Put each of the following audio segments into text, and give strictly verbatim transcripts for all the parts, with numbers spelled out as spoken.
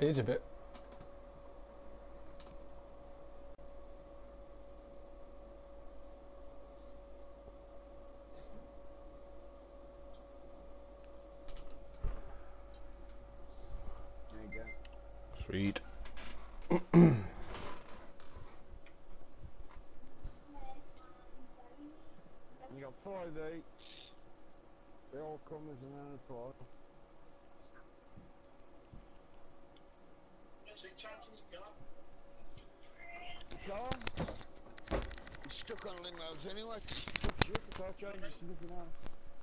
It is a bit. There you go. Sweet. You got five each. They all come as an N S Y. Gone? He's stuck on limos anyway. Tough shit, the car changes to nothing else.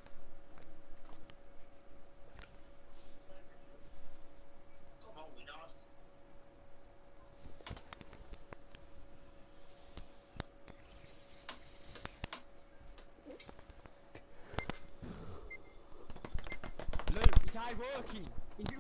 Luke, it's hard working. If you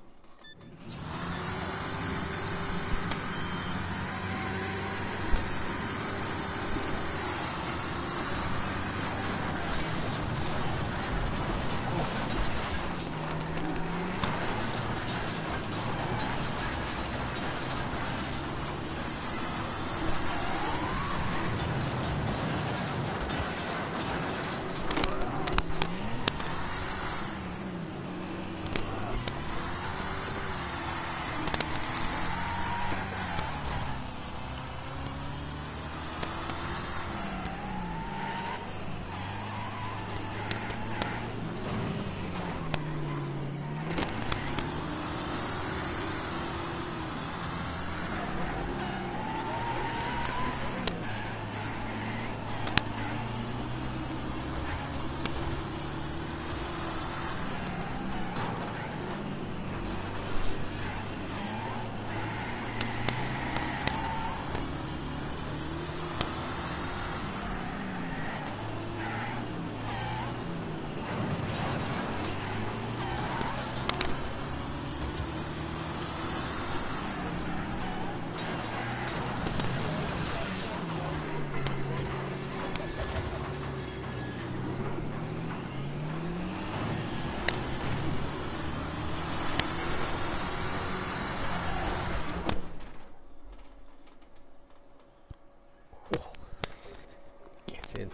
Get in.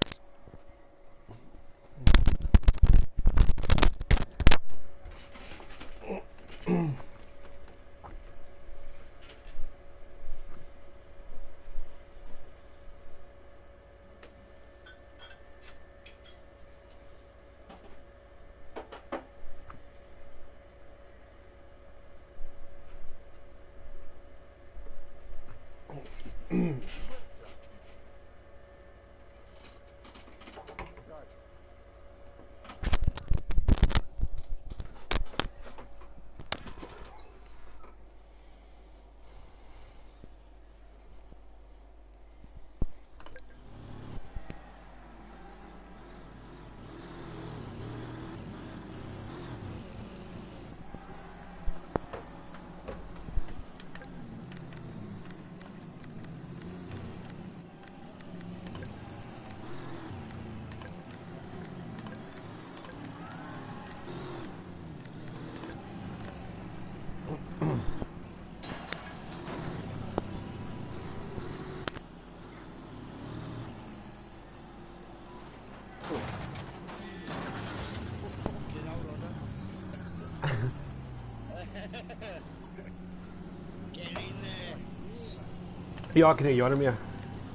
get out of there. Get in there. Yeah, I can hear you on him, yeah.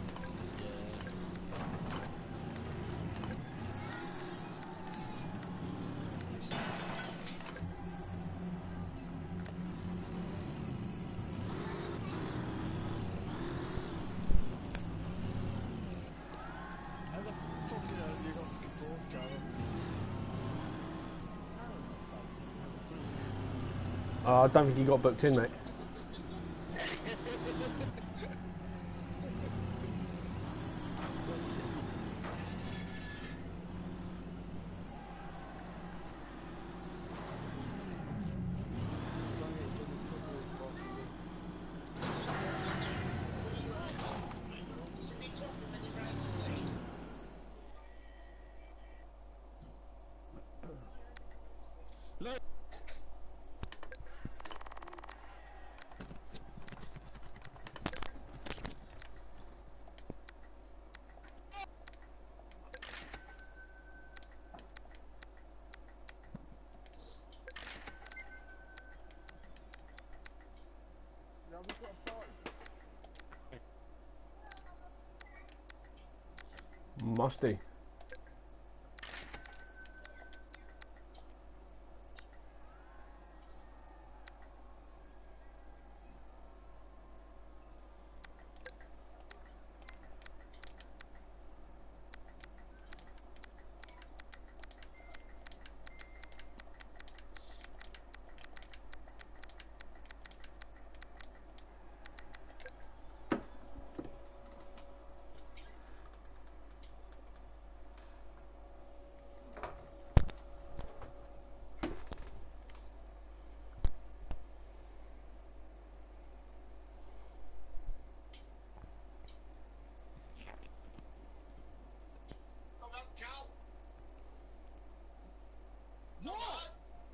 How the fucking hell have you got fucking fourth, Carol? Uh, I don't think he got booked in, mate. musty. What?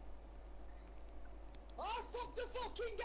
Oh, fuck the fucking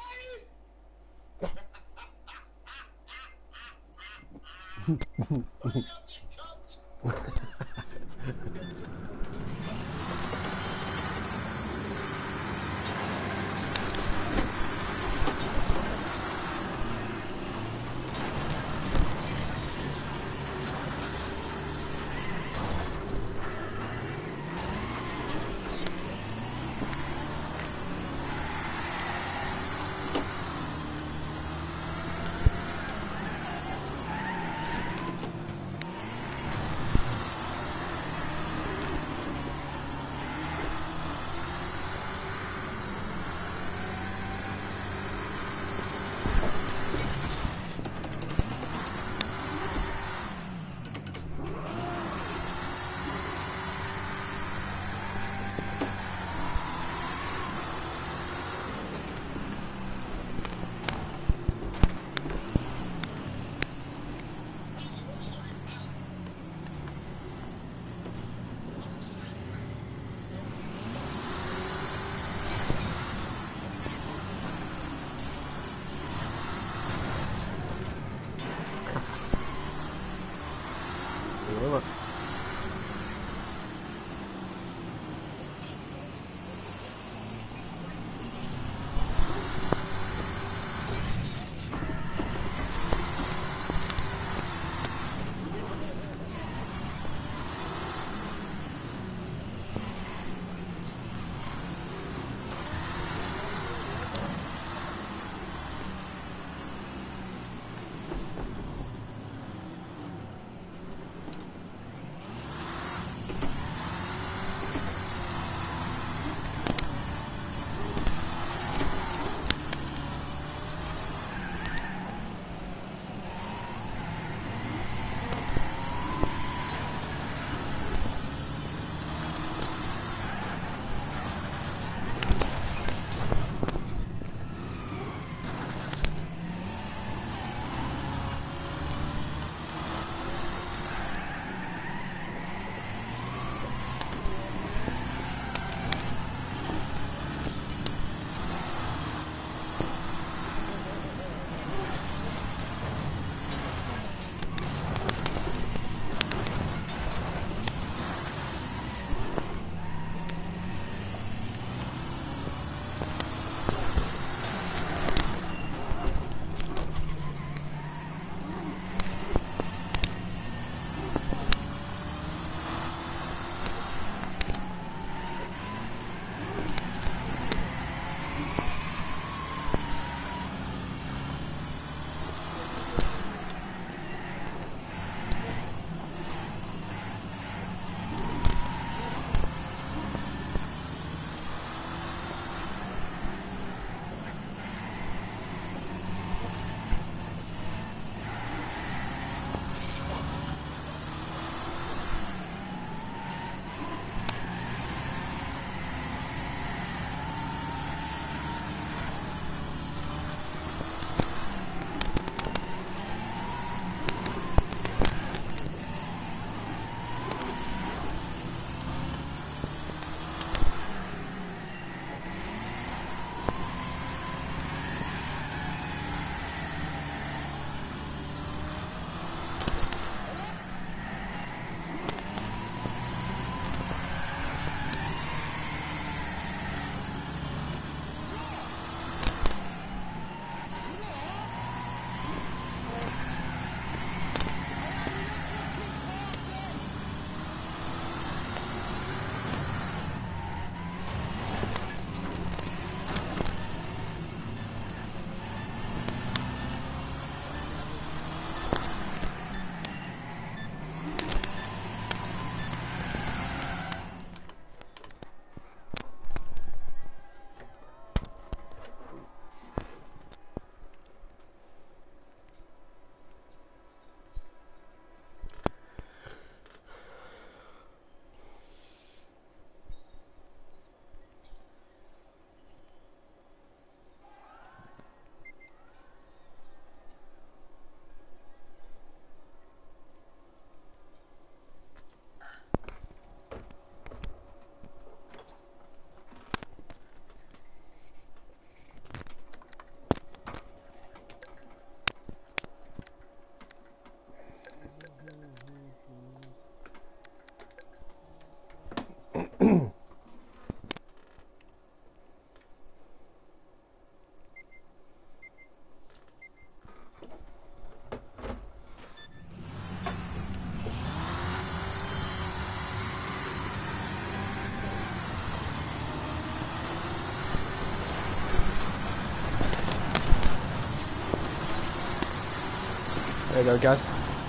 There you go, Gaz.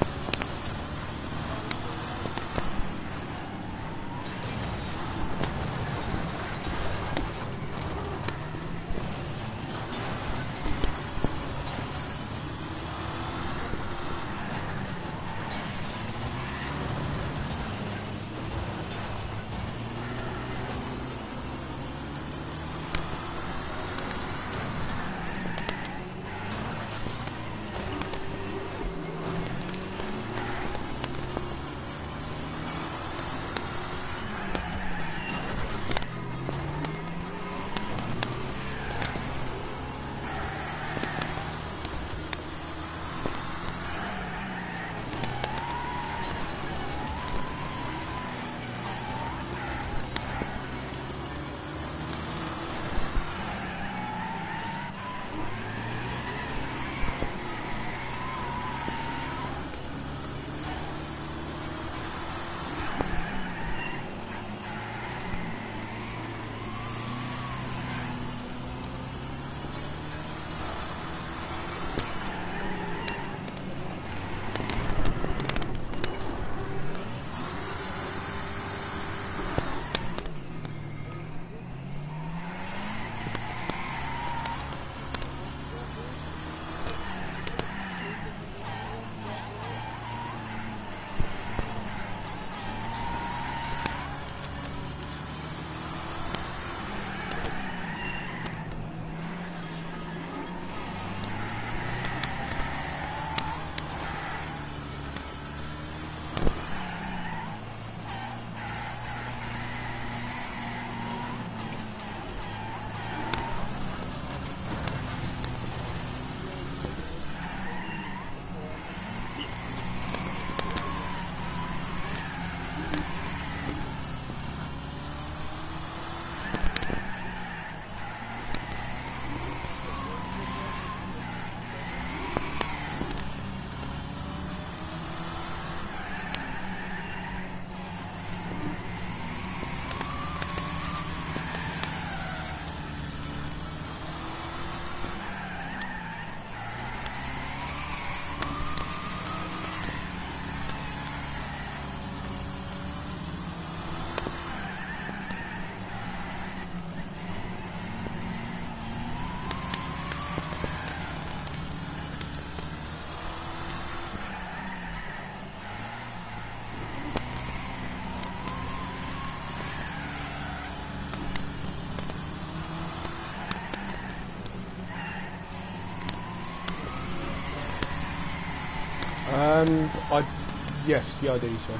Um, I, yes, yeah, I do, so.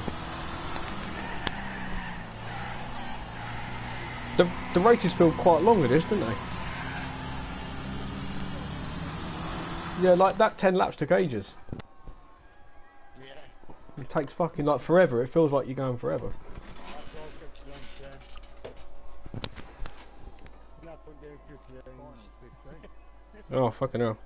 The, the races feel quite long with this, don't they? Yeah, like that ten laps took ages. Yeah. It takes fucking like forever, it feels like you're going forever. That's all six months, yeah. That's what they're fifteen. sixteen. Oh, fucking hell.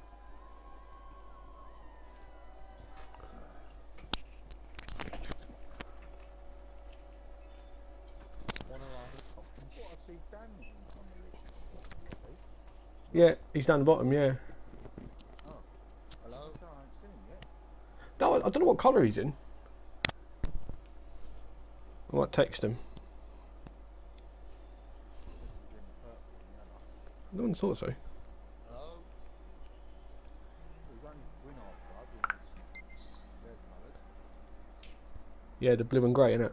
One around. What, I see Dan on the list. Yeah, he's down the bottom, yeah. Oh. Hello? No, I haven't seen him yet. No, I, I don't know what colour he's in. I might text him. He's in purple and yellow. No one thought so. Hello? He's only win off blood in his red colours. Yeah, the blue and grey, innit?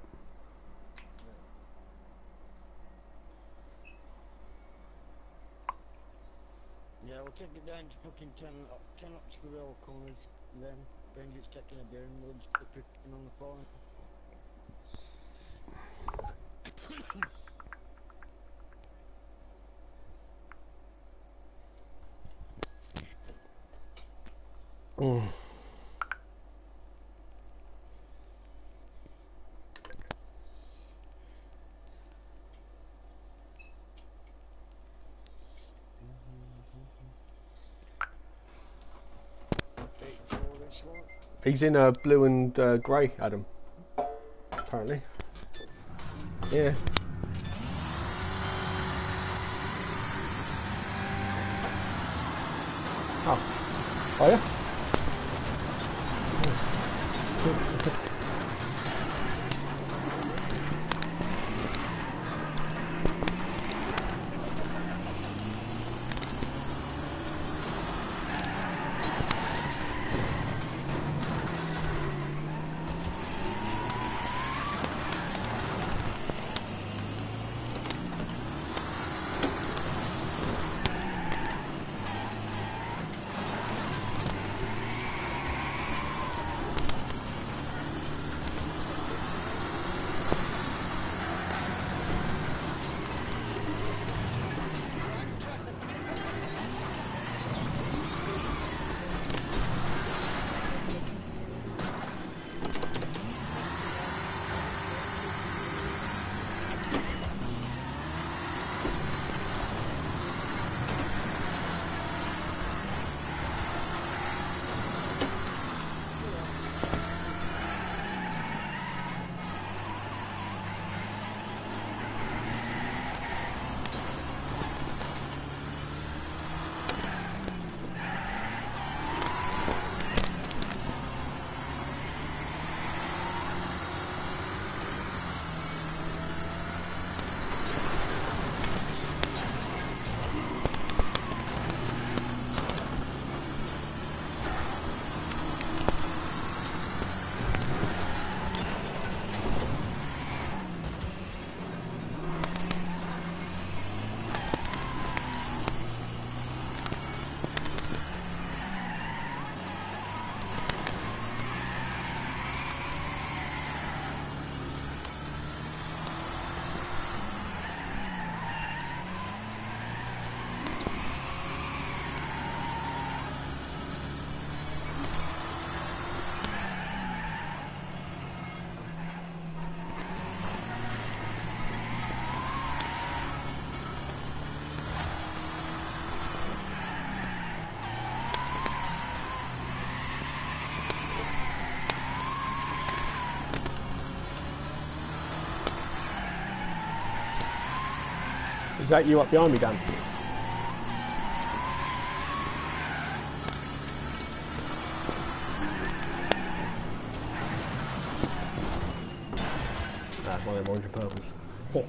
Yeah, we'll take it down to fucking ten, up, ten up to the rail corners, and then Benji's taking a beer and we'll just put fifteen on the phone. Mm. He's in uh, blue and uh, grey, Adam. Apparently. Yeah. Oh. Oh yeah? Is that you up behind me, Dan? That's one of them orange and purples. Fuck.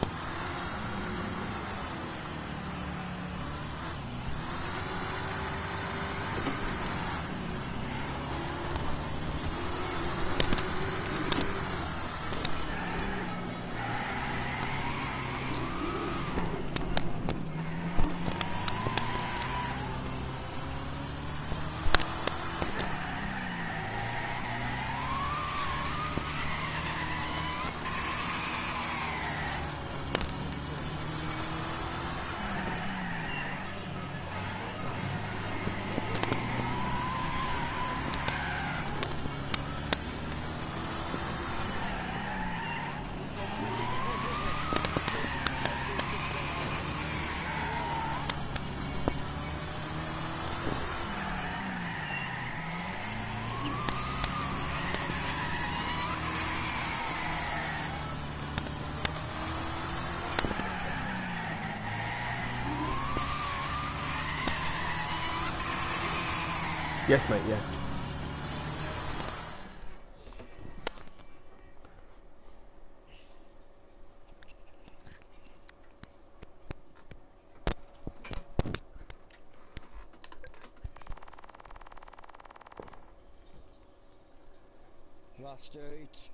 Yes, mate, yeah. Last eight.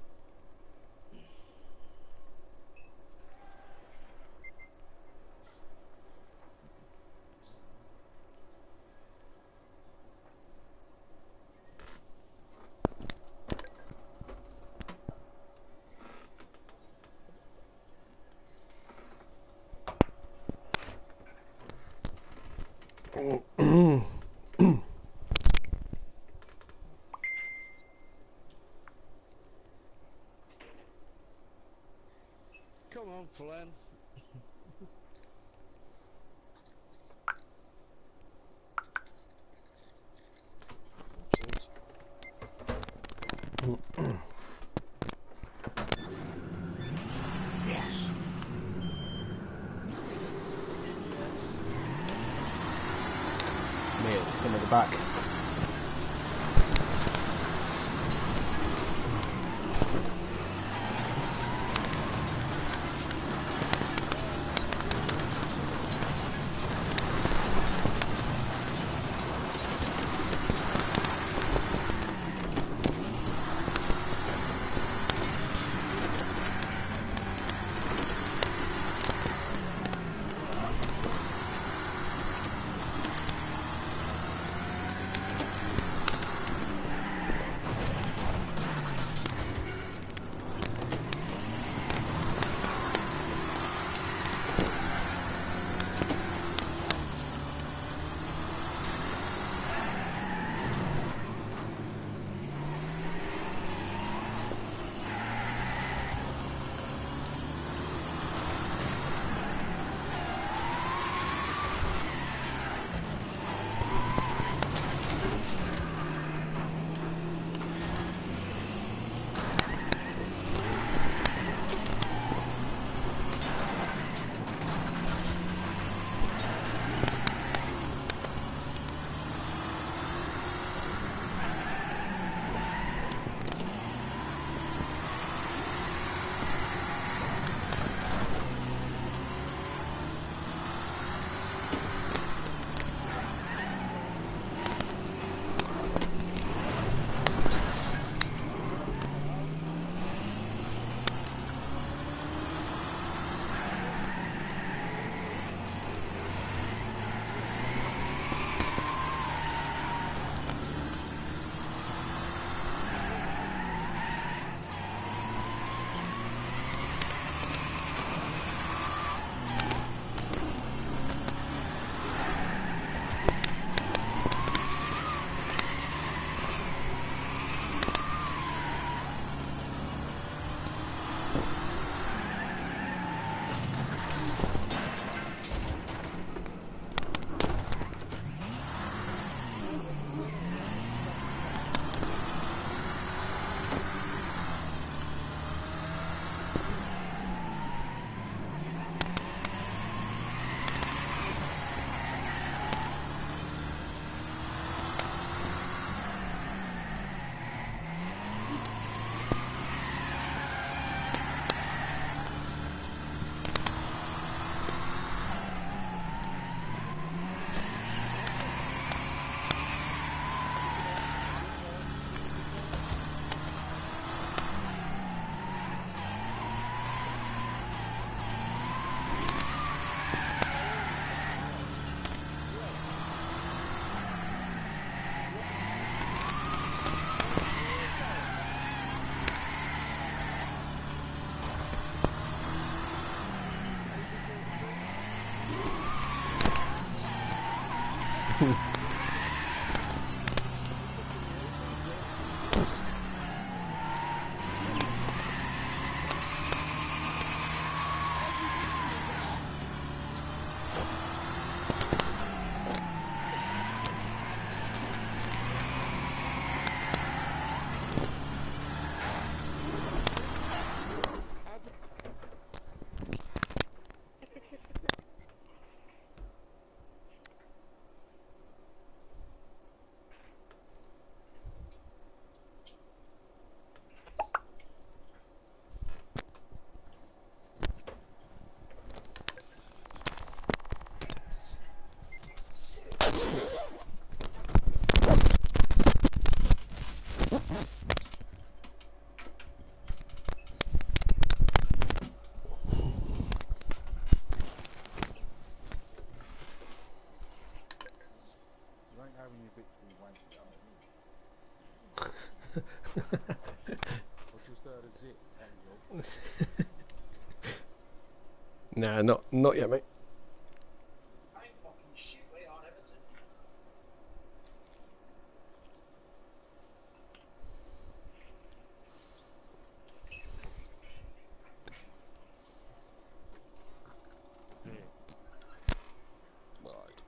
Come on, Flem. Yes. Neil, come at the back. You ain't having your victory wanked up, are you? I just heard a zip, that was all. Nah, not not yet, mate. I ain't fucking shit, we aren't Everton. Yeah. Right.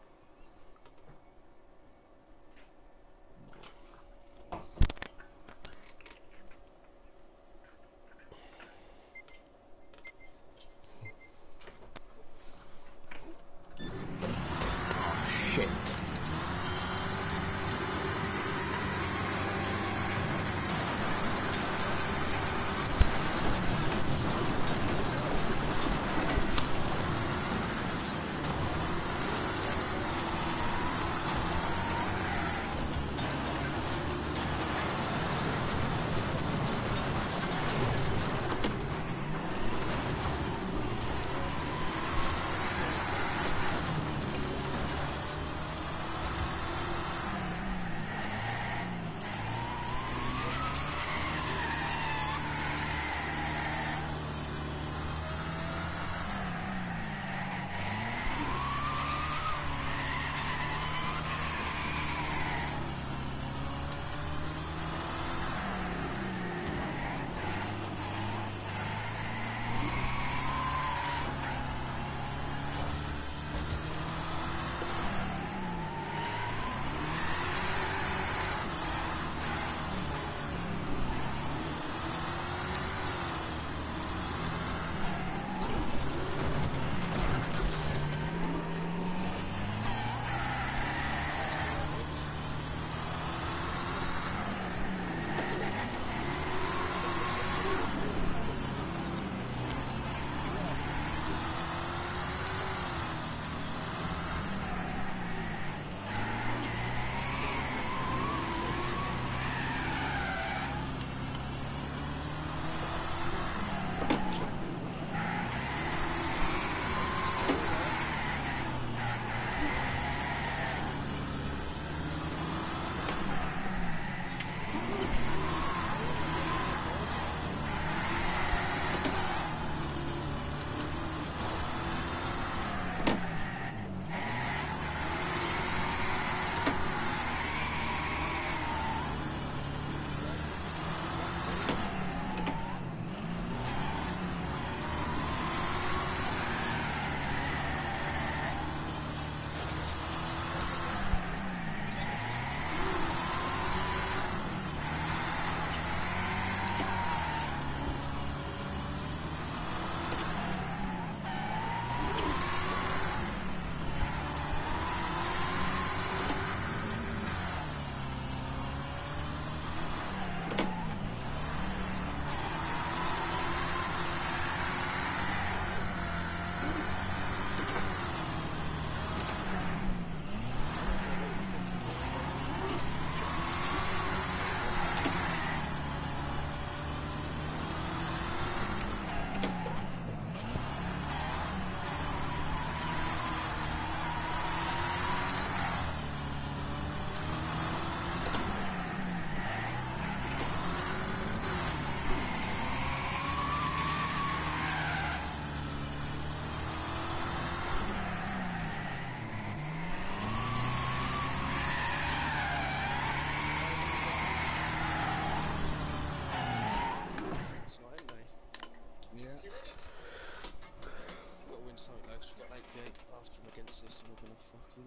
this and we're gonna fucking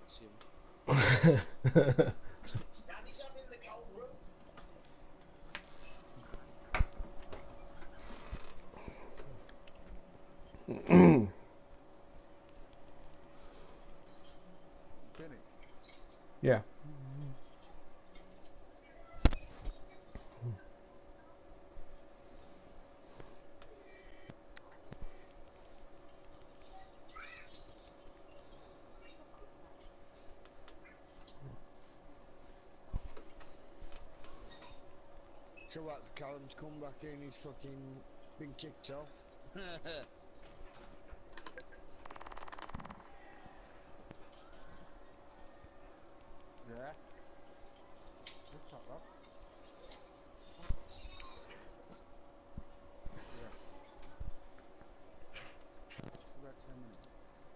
empty him. Daddy's having the gold roof. Finished. Yeah. So what, Callum's come back in, he's fucking been kicked off. Yeah. What's that, love? Yeah. About ten minutes.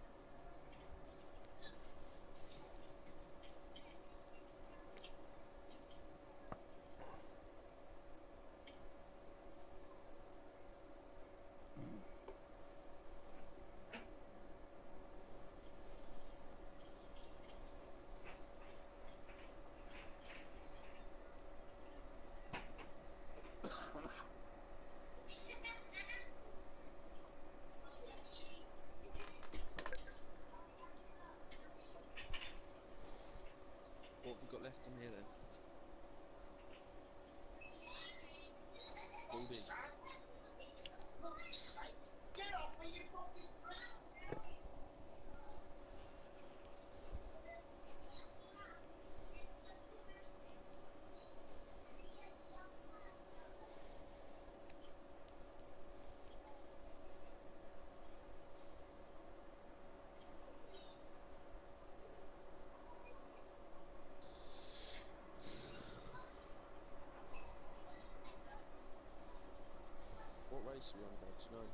What have we got left on here then? Goldie. Get off me, you fucking prick! What race are we on, Dad? Do you know?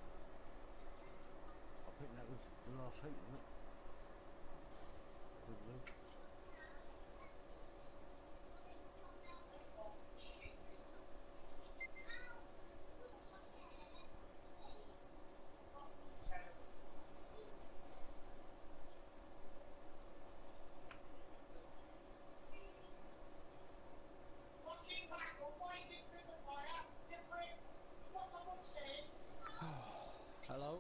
I think that was the last heat, wasn't it? Probably. Fucking back or why you driven by us, you prick! What the upstairs? Hello?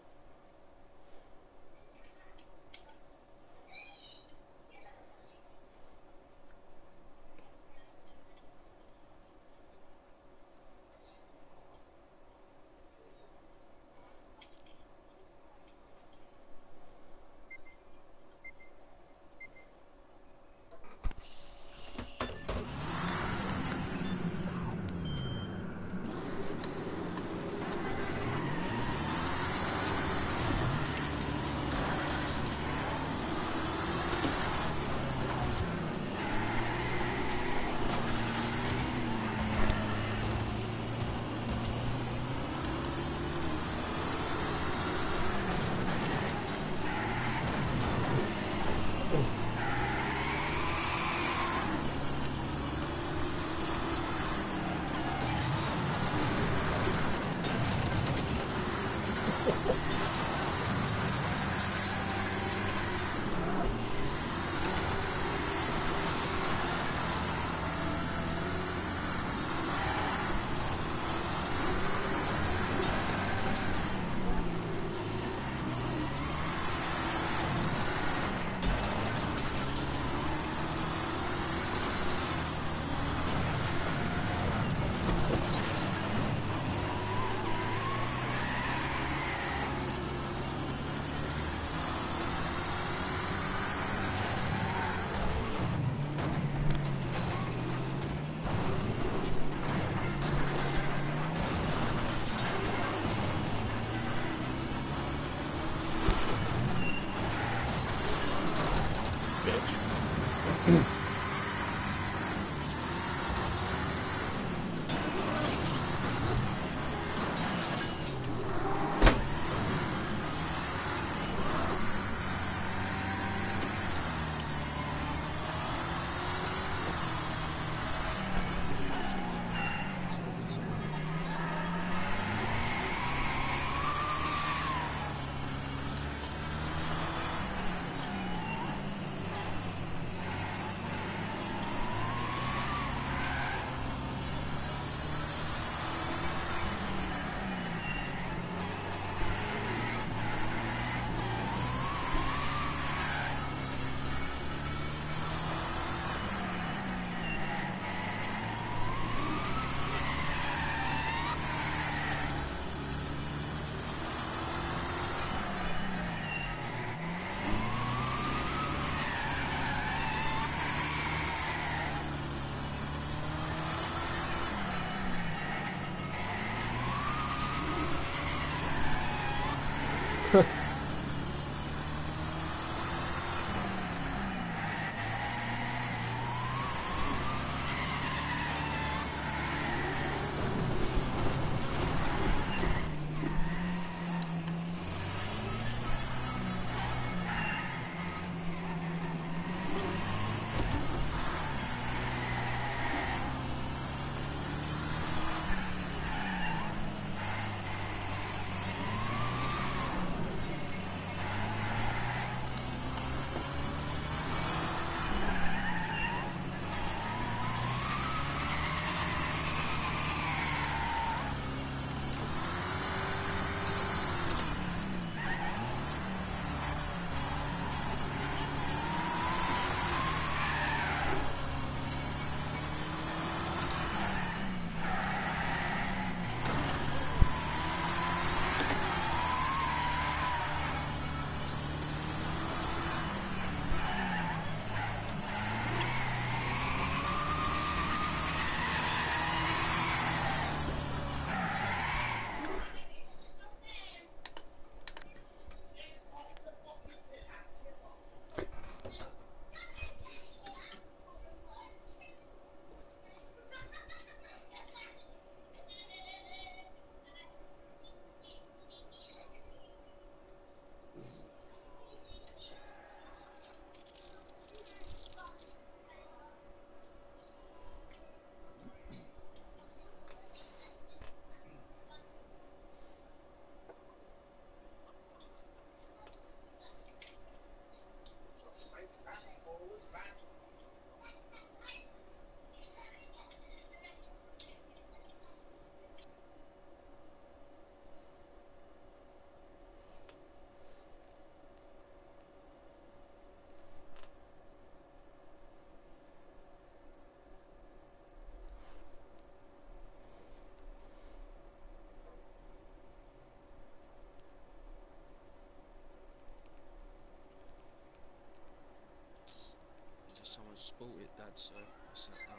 Someone spotted Dad, so I sat down.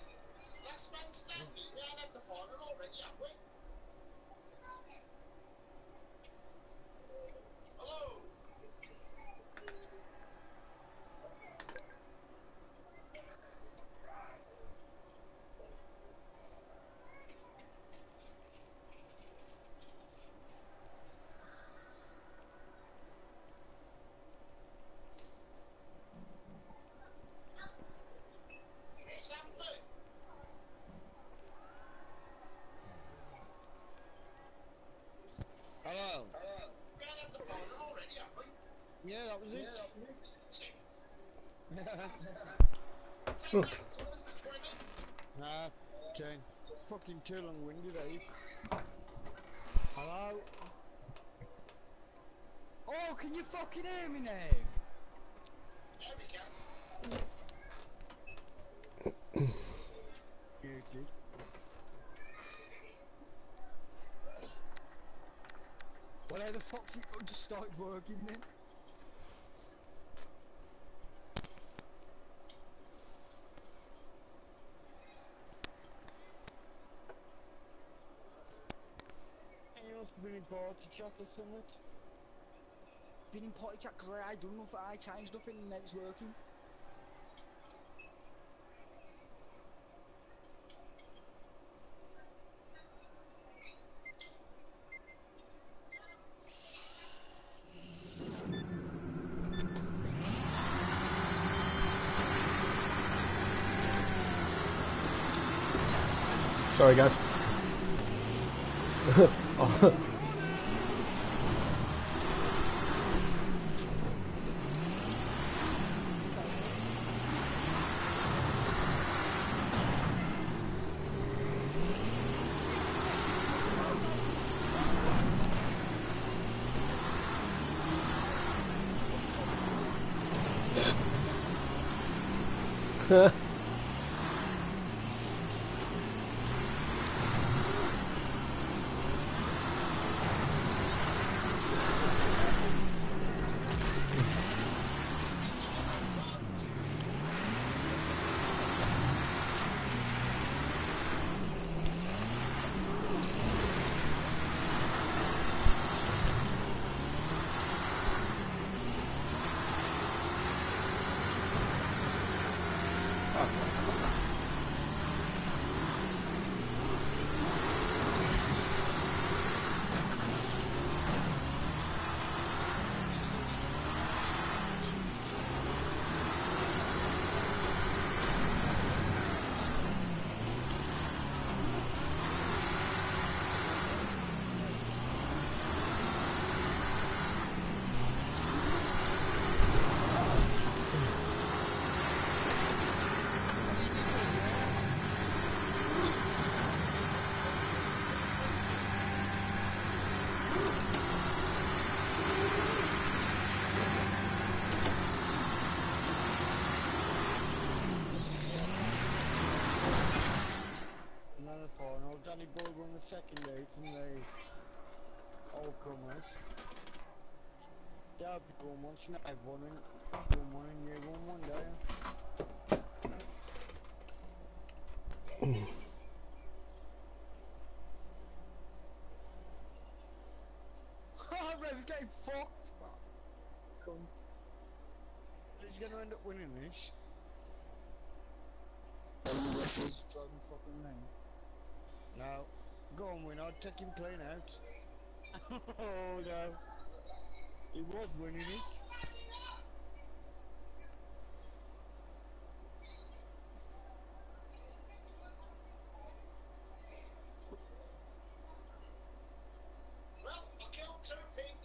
Last man standing, we had the final already, have we? Hello? Something. Hello. We had the final already, have we? Yeah, that was it. Ten laps, under twenty. Nah, ten. Fucking too long-winded, eh? Hello. Oh, can you fucking hear me now? There we go. You did. Well, how the fuck's it just started working then? And you must have been in party chat or something. Been in potty chat because I, I done nothing, I changed nothing and now it's working. Sorry, guys. Oh. Another final. Danny Boy won the second day from the all comers. Derby won one, Snipe won, and won one, and you won one, don't you? Oh, Rev's getting fucked! Cunt. Who's going to end up winning this? Rev's driving fucking name. No. Go on, win. I'll take him clean out. Oh no. He was winning it. Well, I killed two pink.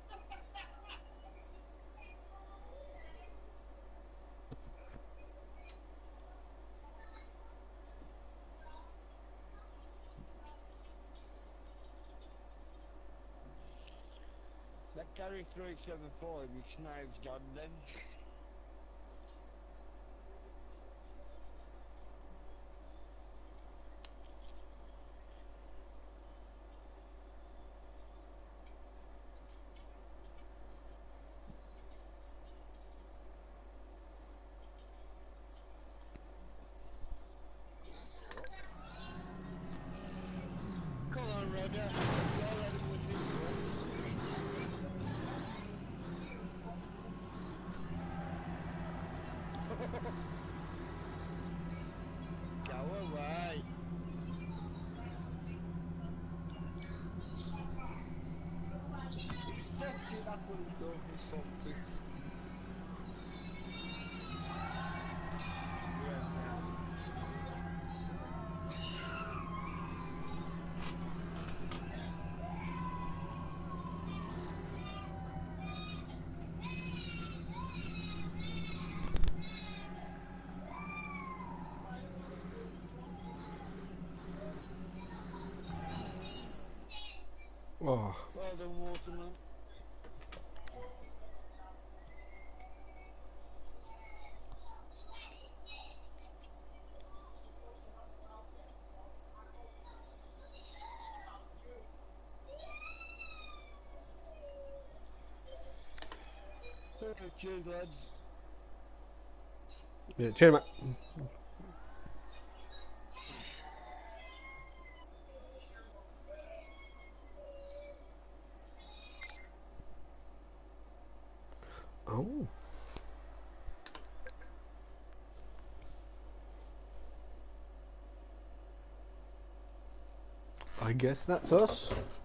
That carry three seven four, my Snipes got them. Come on, Roger. Y'all let him win this one. Go away. He's fucked it, that's what he's done, he's fucked it. Oh, Well done, Waterman. Cheers, lads. yeah, cheers, mate. Oh. I guess that's us.